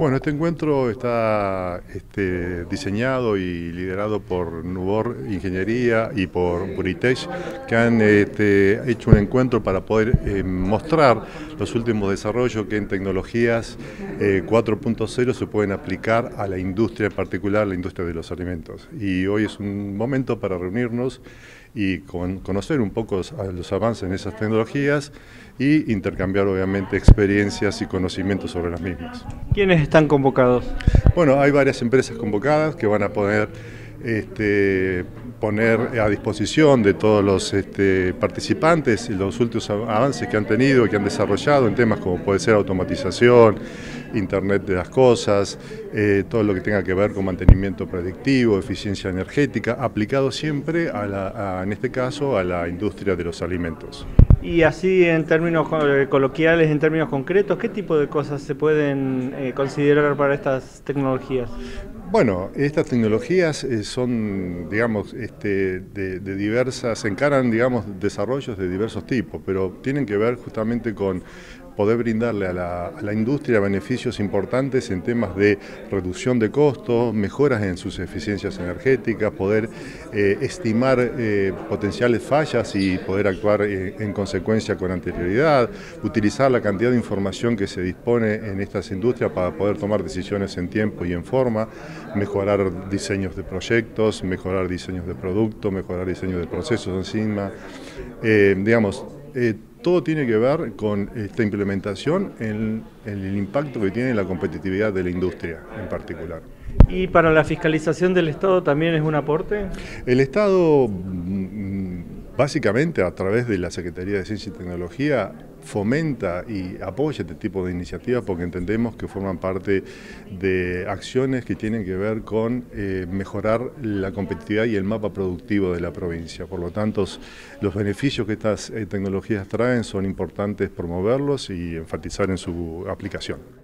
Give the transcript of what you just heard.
Bueno, este encuentro está diseñado y liderado por Nubor Ingeniería y por Buritech, que han hecho un encuentro para poder mostrar los últimos desarrollos que en tecnologías 4.0 se pueden aplicar a la industria, en particular la industria de los alimentos. Y hoy es un momento para reunirnos y conocer un poco los avances en esas tecnologías y intercambiar obviamente experiencias y conocimientos sobre las mismas. ¿Quiénes están convocados? Bueno, hay varias empresas convocadas que van a poder poner a disposición de todos los participantes los últimos avances que han tenido y que han desarrollado en temas como puede ser automatización, Internet de las cosas, todo lo que tenga que ver con mantenimiento predictivo, eficiencia energética, aplicado siempre en este caso a la industria de los alimentos. Y así en términos coloquiales, en términos concretos, ¿qué tipo de cosas se pueden considerar para estas tecnologías? Bueno, estas tecnologías son, digamos, de diversas, se encaran, digamos, desarrollos de diversos tipos, pero tienen que ver justamente con poder brindarle a la industria beneficios importantes en temas de reducción de costos, mejoras en sus eficiencias energéticas, poder estimar potenciales fallas y poder actuar en consecuencia con anterioridad, utilizar la cantidad de información que se dispone en estas industrias para poder tomar decisiones en tiempo y en forma, mejorar diseños de proyectos, mejorar diseños de productos, mejorar diseños de procesos encima, todo tiene que ver con esta implementación en el impacto que tiene en la competitividad de la industria en particular. ¿Y para la fiscalización del Estado también es un aporte? El Estado, básicamente a través de la Secretaría de Ciencia y Tecnología, fomenta y apoya este tipo de iniciativas porque entendemos que forman parte de acciones que tienen que ver con mejorar la competitividad y el mapa productivo de la provincia. Por lo tanto, los beneficios que estas tecnologías traen son importantes promoverlos y enfatizar en su aplicación.